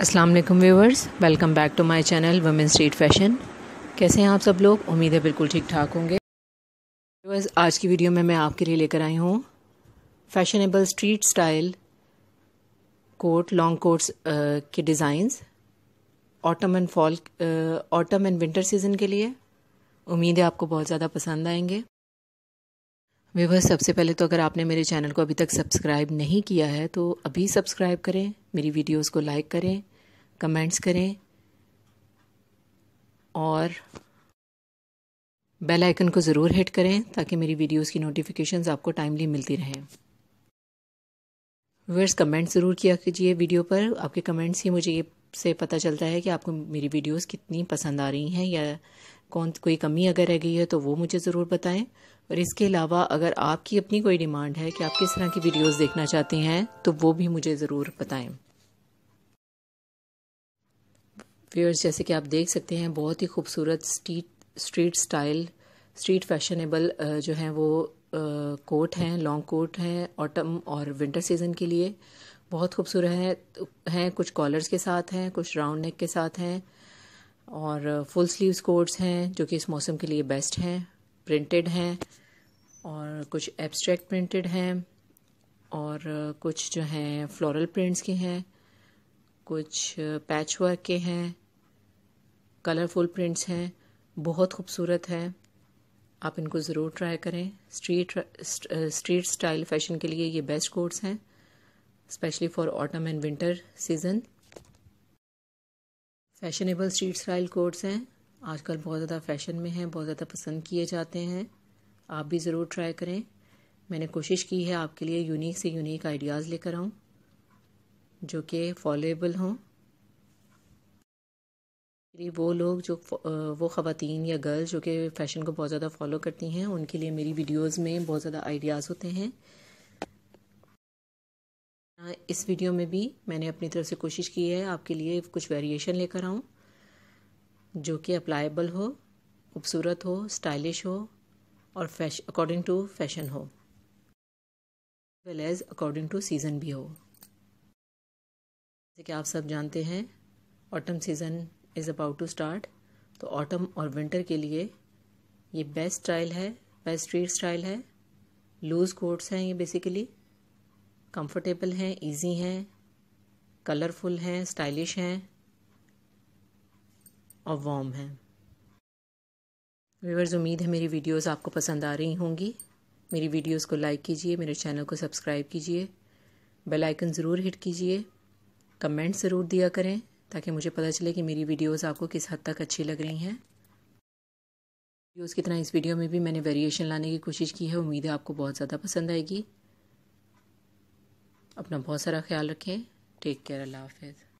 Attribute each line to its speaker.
Speaker 1: अस्सलाम वालेकुम viewers, welcome back to my channel women street fashion. कैसे हैं आप सब लोग? उम्मीद है बिल्कुल ठीक ठाक होंगे। व्यूवर्स, आज की वीडियो में मैं आपके लिए लेकर आई हूँ fashionable street style coat, long coats के designs autumn and winter season के लिए। उम्मीद है आपको बहुत ज़्यादा पसंद आएंगे। व्यूवर्स, सबसे पहले तो अगर आपने मेरे चैनल को अभी तक सब्सक्राइब नहीं किया है तो अभी सब्सक्राइब करें, मेरी वीडियोस को लाइक करें, कमेंट्स करें और बेल आइकन को ज़रूर हिट करें ताकि मेरी वीडियोस की नोटिफिकेशंस आपको टाइमली मिलती रहें। व्यूअर्स, कमेंट ज़रूर किया कीजिए वीडियो पर। आपके कमेंट्स ही मुझे ये से पता चलता है कि आपको मेरी वीडियोस कितनी पसंद आ रही हैं या कोई कमी अगर रह गई है तो वो मुझे ज़रूर बताएं। और इसके अलावा अगर आपकी अपनी कोई डिमांड है कि आप किस तरह की वीडियोस देखना चाहते हैं तो वो भी मुझे ज़रूर बताएं। व्यूअर्स, जैसे कि आप देख सकते हैं, बहुत ही खूबसूरत स्ट्रीट स्टाइल, स्ट्रीट फैशनेबल जो हैं वो कोट हैं, लॉन्ग कोट हैं ऑटम और विंटर सीज़न के लिए। बहुत खूबसूरत हैं, कुछ कॉलर्स के साथ हैं, कुछ राउंड नेक के साथ हैं और फुल स्लीव्स कोट्स हैं जो कि इस मौसम के लिए बेस्ट हैं। प्रिंटेड हैं और कुछ एब्स्ट्रैक्ट प्रिंटेड हैं और कुछ जो हैं फ्लोरल प्रिंट्स के हैं, कुछ पैच वर्क के हैं, कलरफुल प्रिंट्स हैं, बहुत खूबसूरत हैं। आप इनको ज़रूर ट्राई करें। स्ट्रीट स्टाइल फैशन के लिए ये बेस्ट कोट्स हैं, specially for autumn and winter season. Fashionable street style coats हैं, आजकल बहुत ज़्यादा फैशन में हैं, बहुत ज़्यादा पसंद किए जाते हैं। आप भी ज़रूर ट्राई करें। मैंने कोशिश की है आपके लिए यूनिक से यूनिक आइडियाज़ लेकर आऊँ जो कि फॉलोएबल हों। वो लोग जो वो ख़वातीन या गर्ल्स जो कि फ़ैशन को बहुत ज़्यादा फॉलो करती हैं, उनके लिए मेरी वीडियोस में बहुत ज़्यादा आइडियाज़ होते हैं। इस वीडियो में भी मैंने अपनी तरफ से कोशिश की है आपके लिए कुछ वेरिएशन लेकर आऊँ जो कि अप्लाइबल हो, खूबसूरत हो, स्टाइलिश हो और अकॉर्डिंग टू फैशन हो, well as according to season भी हो। जैसे कि आप सब जानते हैं, autumn season is about to start. तो ऑटम और विंटर के लिए ये बेस्ट स्टाइल है, बेस्ट स्ट्रीट स्टाइल है। लूज़ कोट्स हैं ये, बेसिकली कंफर्टेबल हैं, इजी हैं, कलरफुल हैं, स्टाइलिश हैं और वार्म हैं। व्यूअर्स, उम्मीद है मेरी वीडियोस आपको पसंद आ रही होंगी। मेरी वीडियोस को लाइक कीजिए, मेरे चैनल को सब्सक्राइब कीजिए, बेल आइकन ज़रूर हिट कीजिए, कमेंट ज़रूर दिया करें ताकि मुझे पता चले कि मेरी वीडियोस आपको किस हद तक अच्छी लग रही हैं। वीडियोस की तरह इस वीडियो में भी मैंने वेरिएशन लाने की कोशिश की है। उम्मीद है आपको बहुत ज़्यादा पसंद आएगी। अपना बहुत सारा ख्याल रखें। Take care. अल्लाह हाफ़िज़।